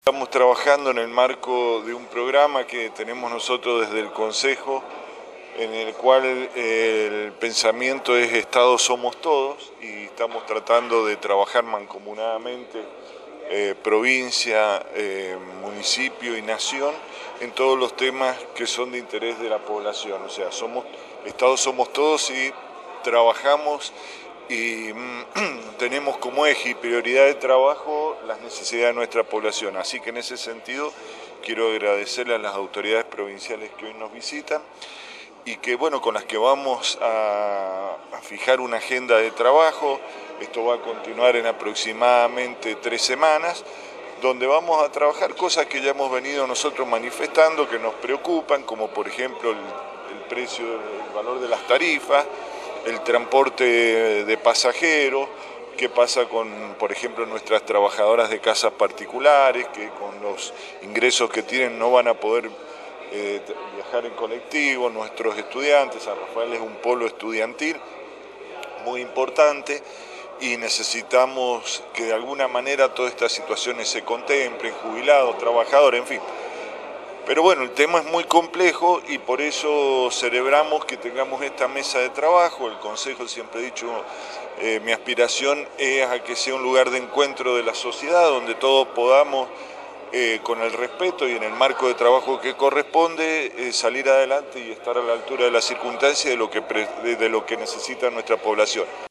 Estamos trabajando en el marco de un programa que tenemos nosotros desde el Consejo, en el cual el pensamiento es Estado somos todos, y estamos tratando de trabajar mancomunadamente provincia, municipio y nación en todos los temas que son de interés de la población. O sea, Estado somos todos y trabajamos y tenemos como eje y prioridad de trabajo las necesidades de nuestra población. Así que en ese sentido quiero agradecerle a las autoridades provinciales que hoy nos visitan y que, bueno, con las que vamos a fijar una agenda de trabajo. Esto va a continuar en aproximadamente 3 semanas, donde vamos a trabajar cosas que ya hemos venido nosotros manifestando, que nos preocupan, como por ejemplo el precio, el valor de las tarifas, el transporte de pasajeros, qué pasa con, por ejemplo, nuestras trabajadoras de casas particulares, que con los ingresos que tienen no van a poder viajar en colectivo, nuestros estudiantes. San Rafael es un polo estudiantil muy importante y necesitamos que de alguna manera todas estas situaciones se contemplen, jubilados, trabajadores, en fin. Pero bueno, el tema es muy complejo y por eso celebramos que tengamos esta mesa de trabajo. El Consejo, siempre he dicho, mi aspiración es a que sea un lugar de encuentro de la sociedad, donde todos podamos, con el respeto y en el marco de trabajo que corresponde, salir adelante y estar a la altura de las circunstancias de lo que necesita nuestra población.